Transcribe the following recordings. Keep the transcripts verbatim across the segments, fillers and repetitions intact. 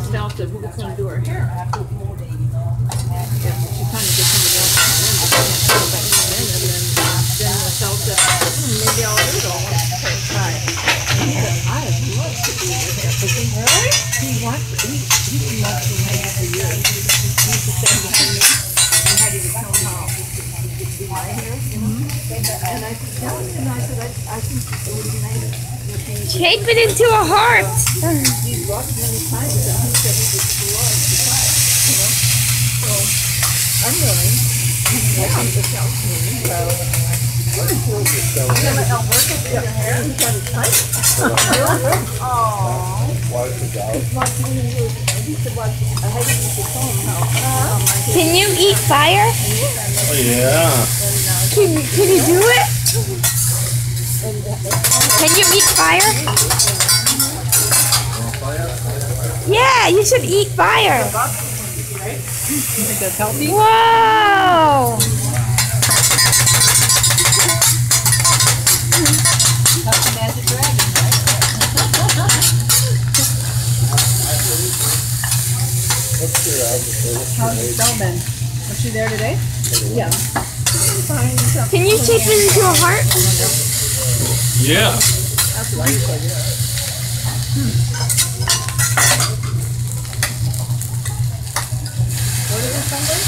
asked Elsa who was going to do her hair. Yeah, she's trying to get somebody else to come in, but she can't come back come in. And then, then Michelle said, hmm, maybe I'll do it all. Try. He said, I would love to do your hair. But he, really? He wants, he, he's been watching my hair for years. He used to stand behind me and had to tell me how to do my hair, you know? And I said, tell him, and I said, I, I think it would be nice. Shape it into a heart. He's watched many times and he said he was too large to try, you know? So, I'm willing. Yeah. I think the Michelle's willing, so. What is yours? I'm going to help work with your hair. He's got it tight. Aww. Watch it out. He said, watch, I had to use the phone now. Can you eat fire? Oh, yeah. Can, can you do it? Can you eat fire? Yeah, you should eat fire. You think that's healthy? Whoa! That's the magic dragon, right? How's Spellman? Was she there today? Yeah. Can you shape it into a heart? Yeah. That's right. Hmm. What is it, Sunday?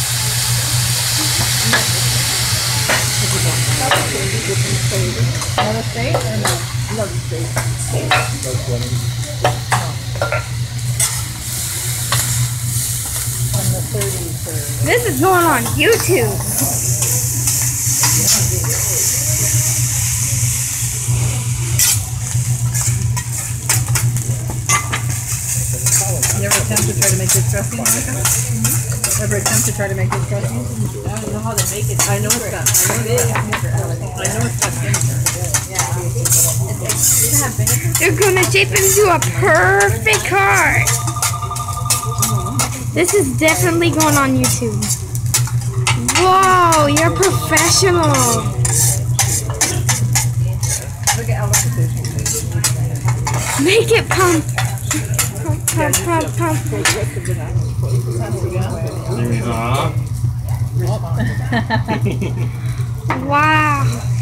Another state or no? Another state. On the thirty-third. This is going on YouTube. You ever attempt to try to make this dressing, Monica? Mm-hmm. Ever attempt to try to make this dressing? I don't know how to make it. I know it's got. I know it's got. I know it's got vinegar. Yeah. You're gonna shape it into a perfect heart. This is definitely going on YouTube. Whoa, you're professional. Look at Ella position. Make it pump. Pump, pump, pump, pump. Uh-huh. Wow.